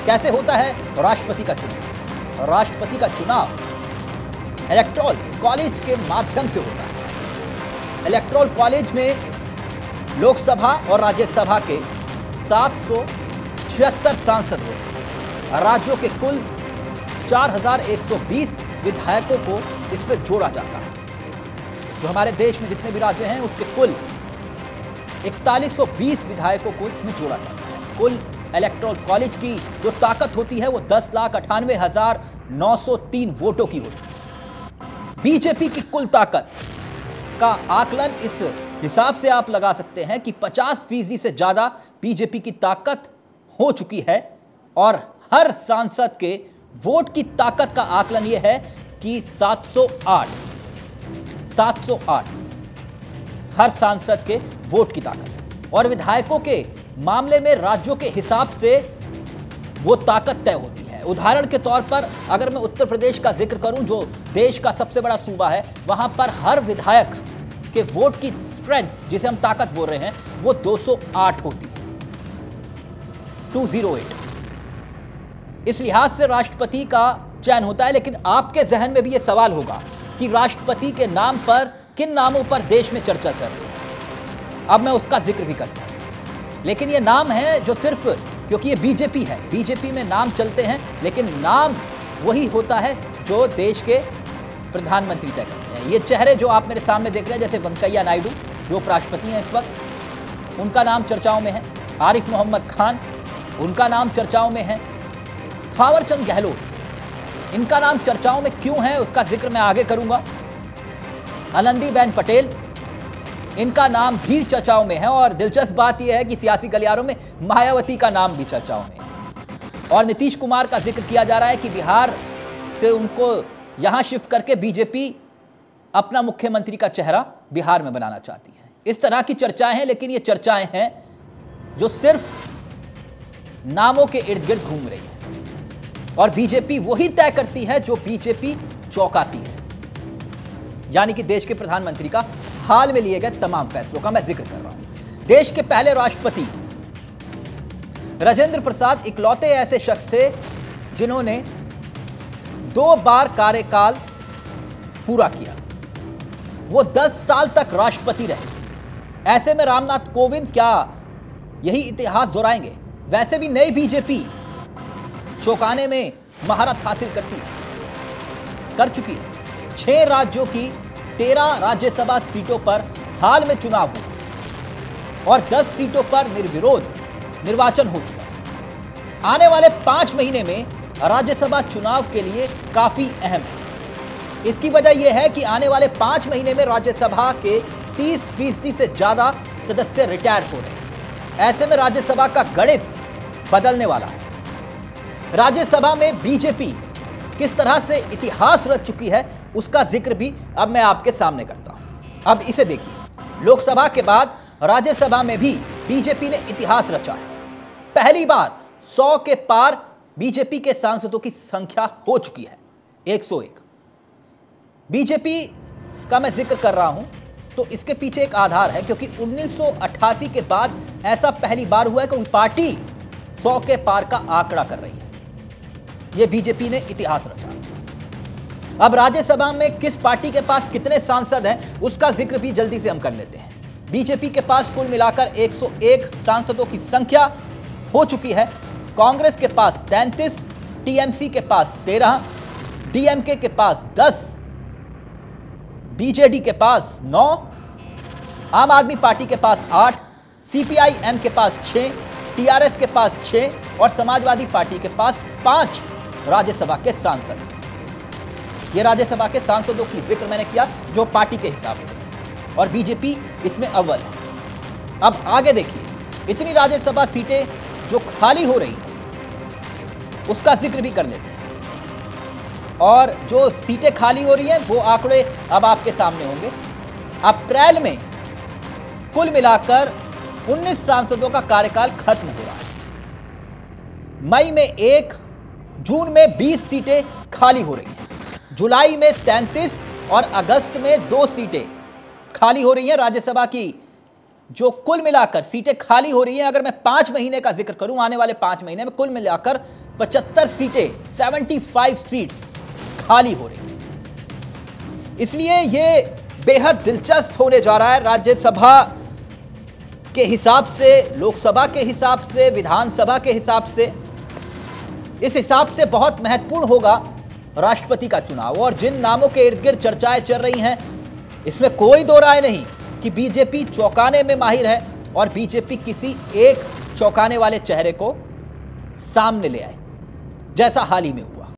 कैसे होता है राष्ट्रपति का चुनाव? राष्ट्रपति का चुनाव इलेक्टोरल कॉलेज के माध्यम से होता है। इलेक्टोरल कॉलेज में लोकसभा और राज्यसभा के 776 सांसद होते। राज्यों के कुल 4120 विधायकों को इसमें जोड़ा जाता है। जो हमारे देश में जितने भी राज्य हैं उसके कुल 4120 विधायकों को इसमें जोड़ा जाता है। कुल इलेक्टोरल कॉलेज की जो ताकत होती है वो 10,98,903 वोटों की होती है। बीजेपी की कुल ताकत का आकलन इस हिसाब से आप लगा सकते हैं कि 50% से ज्यादा बीजेपी की ताकत हो चुकी है और हर सांसद के वोट की ताकत का आकलन यह है कि 708 हर सांसद के वोट की ताकत। और विधायकों के मामले में राज्यों के हिसाब से वो ताकत तय होती है। उदाहरण के तौर पर अगर मैं उत्तर प्रदेश का जिक्र करूं, जो देश का सबसे बड़ा सूबा है, वहां पर हर विधायक के वोट की स्ट्रेंथ, जिसे हम ताकत बोल रहे हैं, वो 208 होती है, 208। इस लिहाज से राष्ट्रपति का चयन होता है। लेकिन आपके जहन में भी यह सवाल होगा कि राष्ट्रपति के नाम पर किन नामों पर देश में चर्चा चल रही है। अब मैं उसका जिक्र भी करता हूं, लेकिन ये नाम है जो सिर्फ क्योंकि ये बीजेपी है, बीजेपी में नाम चलते हैं, लेकिन नाम वही होता है जो देश के प्रधानमंत्री तय करते हैं। ये चेहरे जो आप मेरे सामने देख रहे हैं, जैसे वेंकैया नायडू जो उपराष्ट्रपति हैं इस वक्त, उनका नाम चर्चाओं में है। आरिफ मोहम्मद खान, उनका नाम चर्चाओं में है। थावरचंद गहलोत, इनका नाम चर्चाओं में क्यों है उसका जिक्र मैं आगे करूंगा। आनंदीबेन पटेल, इनका नाम भी चर्चाओं में है। और दिलचस्प बात यह है कि सियासी गलियारों में मायावती का नाम भी चर्चाओं में है। और नीतीश कुमार का जिक्र किया जा रहा है कि बिहार से उनको यहां शिफ्ट करके बीजेपी अपना मुख्यमंत्री का चेहरा बिहार में बनाना चाहती है। इस तरह की चर्चाएं हैं, लेकिन ये चर्चाएं हैं जो सिर्फ नामों के इर्द गिर्द घूम रही है। और बीजेपी वही तय करती है जो बीजेपी चौंकाती है, यानी कि देश के प्रधानमंत्री का हाल में लिए गए तमाम फैसलों का मैं जिक्र कर रहा हूं। देश के पहले राष्ट्रपति राजेंद्र प्रसाद इकलौते ऐसे शख्स थे जिन्होंने 2 बार कार्यकाल पूरा किया। वो 10 साल तक राष्ट्रपति रहे। ऐसे में रामनाथ कोविंद क्या यही इतिहास दोहराएंगे? वैसे भी नई बीजेपी चौंकाने में महारत हासिल कर चुकी है। 6 राज्यों की 13 राज्यसभा सीटों पर हाल में चुनाव हुआ और 10 सीटों पर निर्विरोध निर्वाचन हो चुका। आने वाले 5 महीने में राज्यसभा चुनाव के लिए काफी अहम है। इसकी वजह यह है कि आने वाले 5 महीने में राज्यसभा के 30% से ज्यादा सदस्य रिटायर हो रहे हैं। ऐसे में राज्यसभा का गणित बदलने वाला है। राज्यसभा में बीजेपी किस तरह से इतिहास रच चुकी है उसका जिक्र भी अब मैं आपके सामने करता हूं। अब इसे देखिए, लोकसभा के बाद राज्यसभा में भी बीजेपी ने इतिहास रचा है। पहली बार 100 के पार बीजेपी के सांसदों की संख्या हो चुकी है, 101। बीजेपी का मैं जिक्र कर रहा हूं तो इसके पीछे एक आधार है, क्योंकि 1988 के बाद ऐसा पहली बार हुआ है कि पार्टी 100 के पार का आंकड़ा कर रही है। यह बीजेपी ने इतिहास रचा। अब राज्यसभा में किस पार्टी के पास कितने सांसद हैं उसका जिक्र भी जल्दी से हम कर लेते हैं। बीजेपी के पास कुल मिलाकर 101 सांसदों की संख्या हो चुकी है। कांग्रेस के पास 33, टीएमसी के पास 13, डीएमके के पास 10, बीजेडी के पास 9, आम आदमी पार्टी के पास 8, सीपीआई-एम के पास 6, टीआरएस के पास 6 और समाजवादी पार्टी के पास 5 राज्यसभा के सांसद। ये राज्यसभा के सांसदों की जिक्र मैंने किया जो पार्टी के हिसाब से, और बीजेपी इसमें अव्वल है। अब आगे देखिए, इतनी राज्यसभा सीटें जो खाली हो रही हैं उसका जिक्र भी कर लेते हैं। और जो सीटें खाली हो रही हैं वो आंकड़े अब आपके सामने होंगे। अप्रैल में कुल मिलाकर 19 सांसदों का कार्यकाल खत्म हो रहा है। मई में 1, जून में 20 सीटें खाली हो रही हैं, जुलाई में 33 और अगस्त में 2 सीटें खाली हो रही हैं। राज्यसभा की जो कुल मिलाकर सीटें खाली हो रही हैं, अगर मैं 5 महीने का जिक्र करूं, आने वाले 5 महीने में कुल मिलाकर 75 सीटें, 75 सीट्स खाली हो रही हैं। इसलिए यह बेहद दिलचस्प होने जा रहा है। राज्यसभा के हिसाब से, लोकसभा के हिसाब से, विधानसभा के हिसाब से, इस हिसाब से बहुत महत्वपूर्ण होगा राष्ट्रपति का चुनाव। और जिन नामों के इर्द गिर्द चर्चाएं चल रही हैं, इसमें कोई दो राय नहीं कि बीजेपी चौंकाने में माहिर है और बीजेपी किसी एक चौंकाने वाले चेहरे को सामने ले आए, जैसा हाल ही में हुआ।